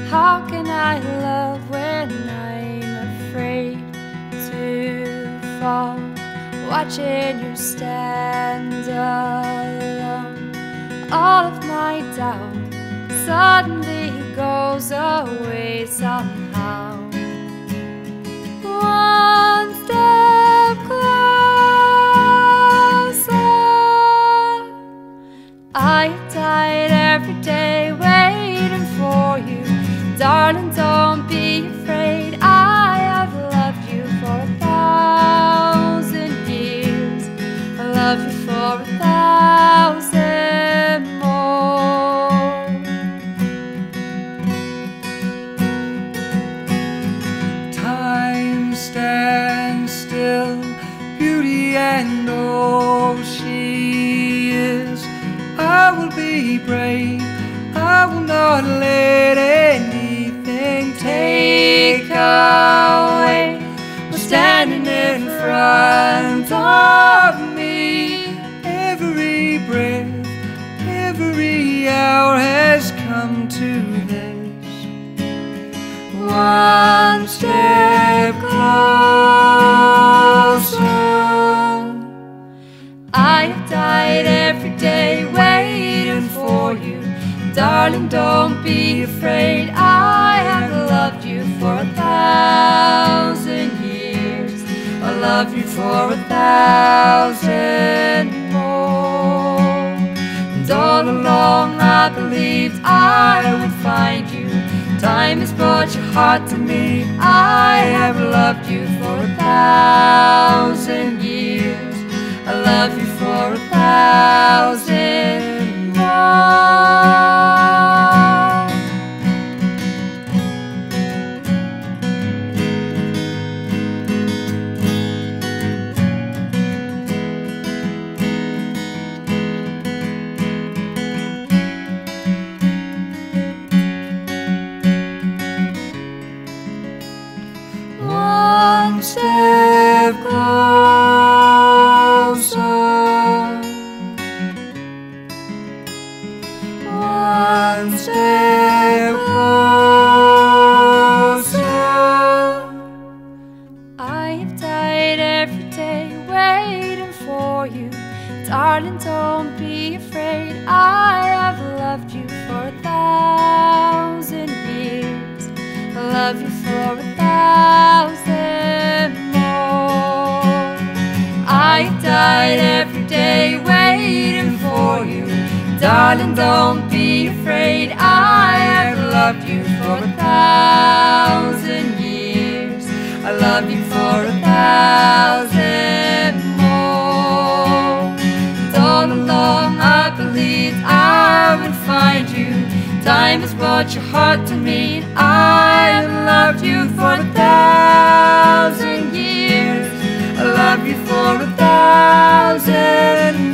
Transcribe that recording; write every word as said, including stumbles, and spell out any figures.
How can I love when I'm afraid to fall? Watching you stand alone, all of my doubt suddenly goes away somehow. One step closer, I've died every day waiting for you. Darling, don't be afraid, I have loved you for a thousand years. I love you for a thousand more. Time stands still, beauty and all she is. I will be brave, I will not let anything take away what's standing in front of me. Every breath, every hour has come to this. One step closer. I have died every day waiting for you. Darling, don't be afraid, I have loved you for a thousand years. I love you for a thousand more. And all along I believed I would find you. Time has brought your heart to me. I have loved you for a thousand years. I love you for a thousand more. One step closer, one step closer. I have died every day waiting for you. Darling, don't be afraid, I have loved you for a thousand years. I love you for a thousand more. I died every day waiting for you. Darling, don't be afraid, I have loved you for a thousand years. I love you for a thousand more. And all along I believed I would find you. Time has brought your heart to me. I have loved you for a thousand years. I love you for a thousand